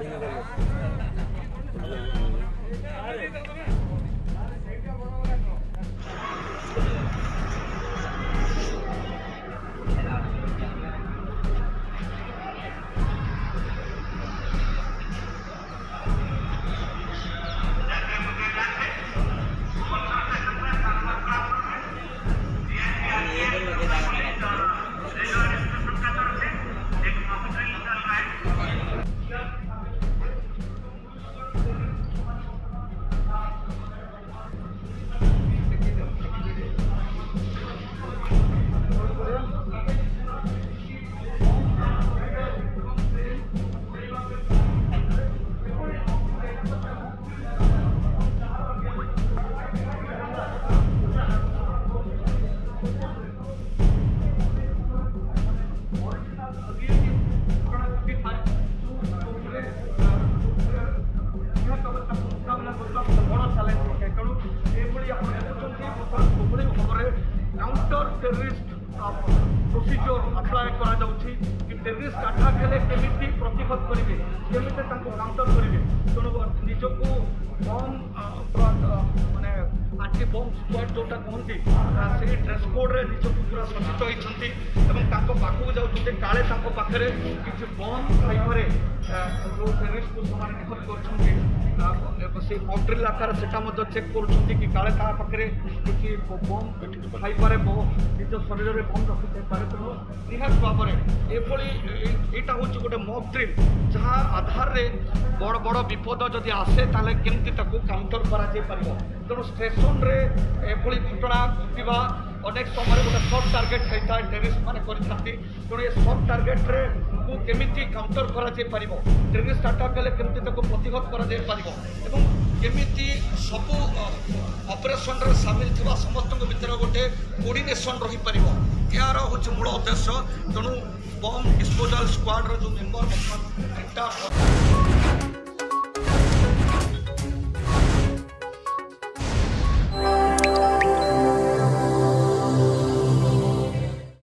counter terrorist procedure apply करा जाउछि कि terrorist attack हेले केमिति प्रतिहत करिवे केमिति तांको काउंटर करिवे तेणु निजको बम माने आंटी बम स्क्वाड जोटा कहती से ड्रेस कोड रे निजको पूरा सज्जित होइछंती एवं तांको पाखु जाउछंती काले तांको पाखरे किछि बम खाइपरे जो टेररिस्ट को समान निहत करछंती से मॉकड्रिल आकार सेटा मध्य चेक करुछंती कि काले ता पाखरे किछि बम खाइपरे निज शरीर में बम रखि पारे तेणु निहात भाव में एटा हूँ गोटे मॉक ड्रिल जहाँ आधार रे बड़ बड़ विपद जदि आसे ताले केमती ताकू काउंटर करा जाय परिबो तेणु स्टेशन रे एभली घटना घटिबा अनेक समय गोटे सॉफ्ट टार्गेट होता है टेररिस्ट माने करथांती तेणु ये सॉफ्ट टार्गेट रे को केमिति काउंटर करा जाय परिबो टेररिस्ट अटैक हेले केमती ताकू प्रतिहत करा जाय परिबो एवं केमिति सबु ऑपरेशन रे शामिल थिबा समस्त भितर गोटे कोऑर्डिनेशन रही परिबो यार हूँ मूल उद्देश्य तेणु बम डिस्पोजल स्क्वाड जो मेम्बर